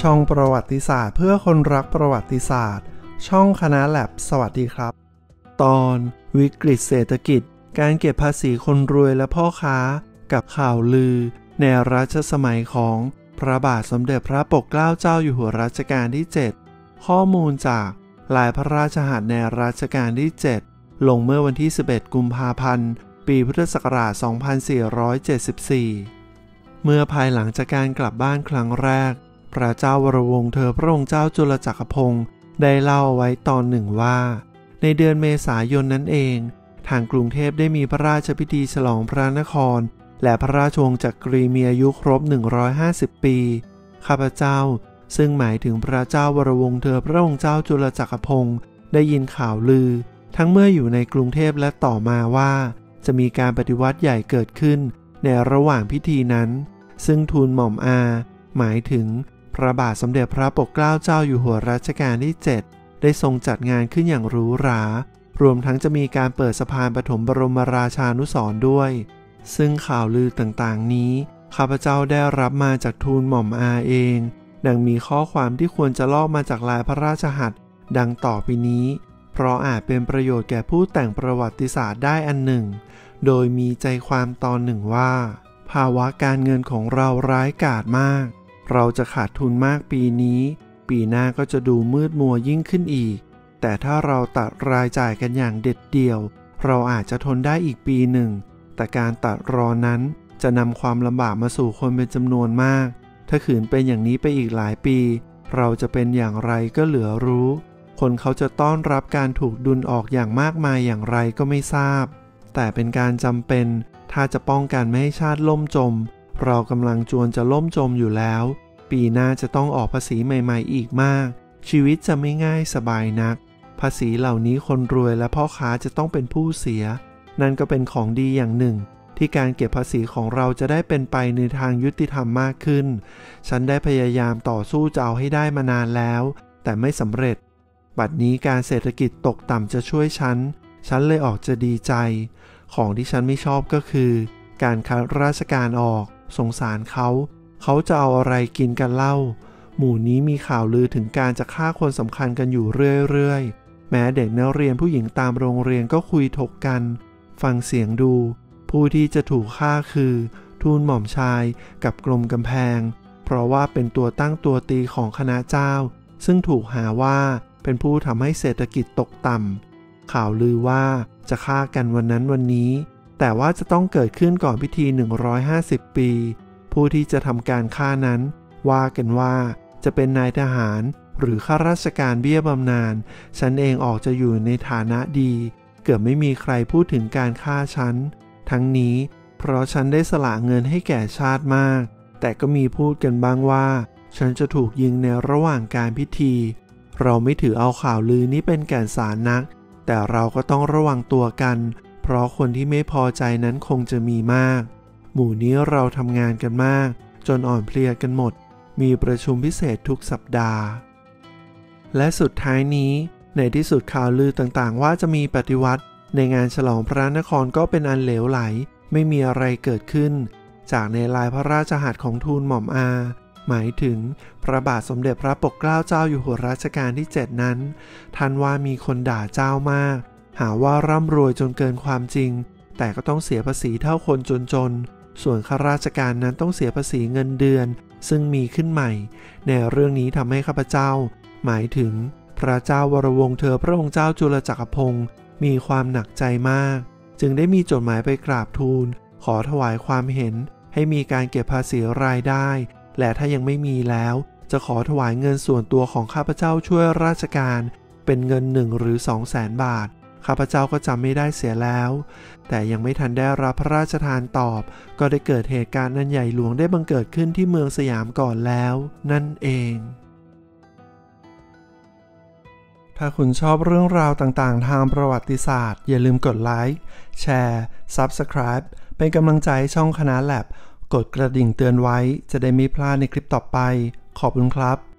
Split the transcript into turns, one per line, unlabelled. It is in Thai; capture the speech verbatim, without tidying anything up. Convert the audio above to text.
ช่องประวัติศาสตร์เพื่อคนรักประวัติศาสตร์ช่องคณะแลบสวัสดีครับตอนวิกฤตเศรษฐกิจการเก็บภาษีคนรวยและพ่อค้ากับข่าวลือในรัชสมัยของพระบาทสมเด็จพระปกเกล้าเจ้าอยู่หัวรัชกาลที่เจ็ดข้อมูลจากลายพระราชหัตถ์ในรัชกาลที่เจ็ดลงเมื่อวันที่สิบเอ็ดกุมภาพันธ์ปีพุทธศักราชสองพันสี่ร้อยเจ็ดสิบสี่เมื่อภายหลังจากการกลับบ้านครั้งแรกพระเจ้าวรวงศ์เธอพระองค์เจ้าจุลจักรพงศ์ได้เล่าไว้ตอนหนึ่งว่าในเดือนเมษายนนั้นเองทางกรุงเทพได้มีพระราชพิธีฉลองพระนครและพระราชวงศ์จักรีมีอายุครบหนึ่งร้อยห้าสิบปีข้าพเจ้าซึ่งหมายถึงพระเจ้าวรวงศ์เธอพระองค์เจ้าจุลจักรพงศ์ได้ยินข่าวลือทั้งเมื่ออยู่ในกรุงเทพและต่อมาว่าจะมีการปฏิวัติใหญ่เกิดขึ้นในระหว่างพิธีนั้นซึ่งทูลหม่อมอาหมายถึงพระบาทสมเด็จพระปกเกล้าเจ้าอยู่หัวรัชกาลที่เจ็ดได้ทรงจัดงานขึ้นอย่างหรูหรารวมทั้งจะมีการเปิดสะพานปฐมบรมราชานุสรณ์ด้วยซึ่งข่าวลือต่างๆนี้ข้าพเจ้าได้รับมาจากทูลหม่อมอาเองดังมีข้อความที่ควรจะลอกมาจากลายพระราชหัตถ์ดังต่อไปนี้เพราะอาจเป็นประโยชน์แก่ผู้แต่งประวัติศาสตร์ได้อันหนึ่งโดยมีใจความตอนหนึ่งว่าภาวะการเงินของเราร้ายกาจมากเราจะขาดทุนมากปีนี้ปีหน้าก็จะดูมืดมัวยิ่งขึ้นอีกแต่ถ้าเราตัดรายจ่ายกันอย่างเด็ดเดี่ยวเราอาจจะทนได้อีกปีหนึ่งแต่การตัดรอนั้นจะนำความลำบากมาสู่คนเป็นจำนวนมากถ้าขืนเป็นอย่างนี้ไปอีกหลายปีเราจะเป็นอย่างไรก็เหลือรู้คนเขาจะต้อนรับการถูกดุลออกอย่างมากมายอย่างไรก็ไม่ทราบแต่เป็นการจำเป็นถ้าจะป้องกันไม่ให้ชาติล่มจมเรากำลังจวนจะล่มจมอยู่แล้วปีหน้าจะต้องออกภาษีใหม่ๆอีกมากชีวิตจะไม่ง่ายสบายนักภาษีเหล่านี้คนรวยและพ่อค้าจะต้องเป็นผู้เสียนั่นก็เป็นของดีอย่างหนึ่งที่การเก็บภาษีของเราจะได้เป็นไปในทางยุติธรรมมากขึ้นฉันได้พยายามต่อสู้จะเอาให้ได้มานานแล้วแต่ไม่สำเร็จบัดนี้การเศรษฐกิจตกต่ำจะช่วยฉันฉันเลยออกจะดีใจของที่ฉันไม่ชอบก็คือการคัดราชการออกสงสารเขาเขาจะเอาอะไรกินกันเล่าหมู่นี้มีข่าวลือถึงการจะฆ่าคนสำคัญกันอยู่เรื่อยๆแม้เด็กนักเรียนผู้หญิงตามโรงเรียนก็คุยถกกันฟังเสียงดูผู้ที่จะถูกฆ่าคือทูลหม่อมชายกับกรมกำแพงเพราะว่าเป็นตัวตั้งตัวตีของคณะเจ้าซึ่งถูกหาว่าเป็นผู้ทำให้เศรษฐกิจตกต่ำข่าวลือว่าจะฆ่ากันวันนั้นวันนี้แต่ว่าจะต้องเกิดขึ้นก่อนพิธีหนึ่งร้อยห้าสิบปีผู้ที่จะทำการฆ่านั้นว่ากันว่าจะเป็นนายทหารหรือข้าราชการเบี้ยบำนาญฉันเองออกจะอยู่ในฐานะดีเกือบไม่มีใครพูดถึงการฆ่าฉันทั้งนี้เพราะฉันได้สละเงินให้แก่ชาติมากแต่ก็มีพูดกันบ้างว่าฉันจะถูกยิงในระหว่างการพิธีเราไม่ถือเอาข่าวลือนี้เป็นแก่นสารนักแต่เราก็ต้องระวังตัวกันเพราะคนที่ไม่พอใจนั้นคงจะมีมากหมู่นี้เราทำงานกันมากจนอ่อนเพลียกันหมดมีประชุมพิเศษทุกสัปดาห์และสุดท้ายนี้ในที่สุดข่าวลือต่างๆว่าจะมีปฏิวัติในงานฉลองพระนครก็เป็นอันเหลวไหลไม่มีอะไรเกิดขึ้นจากในลายพระราชหัตถ์ของทูลหม่อมอาหมายถึงพระบาทสมเด็จพระปกเกล้าเจ้าอยู่หัวรัชกาลที่เจ็ดนั้นท่านว่ามีคนด่าเจ้ามากหาว่าร่ำรวยจนเกินความจริงแต่ก็ต้องเสียภาษีเท่าคนจนๆส่วนข้าราชการนั้นต้องเสียภาษีเงินเดือนซึ่งมีขึ้นใหม่ในเรื่องนี้ทำให้ข้าพเจ้าหมายถึงพระเจ้าวรวงศ์เธอพระองค์เจ้าจุลจักรพงศ์มีความหนักใจมากจึงได้มีจดหมายไปกราบทูลขอถวายความเห็นให้มีการเก็บภาษีรายได้และถ้ายังไม่มีแล้วจะขอถวายเงินส่วนตัวของข้าพเจ้าช่วยราชการเป็นเงินหนึ่งหรือสองแสนบาทข้าพเจ้าก็จำไม่ได้เสียแล้วแต่ยังไม่ทันได้รับพระราชทานตอบก็ได้เกิดเหตุการณ์อันใหญ่หลวงได้บังเกิดขึ้นที่เมืองสยามก่อนแล้วนั่นเองถ้าคุณชอบเรื่องราวต่างๆทางประวัติศาสตร์อย่าลืมกดไลค์แชร์ ซับสไครบ์ เป็นกำลังใจช่องคณะแลบกดกระดิ่งเตือนไว้จะได้ไม่พลาดในคลิปต่อไปขอบคุณครับ